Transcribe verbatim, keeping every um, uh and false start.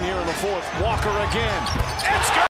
here in the fourth. Walker again. It's good.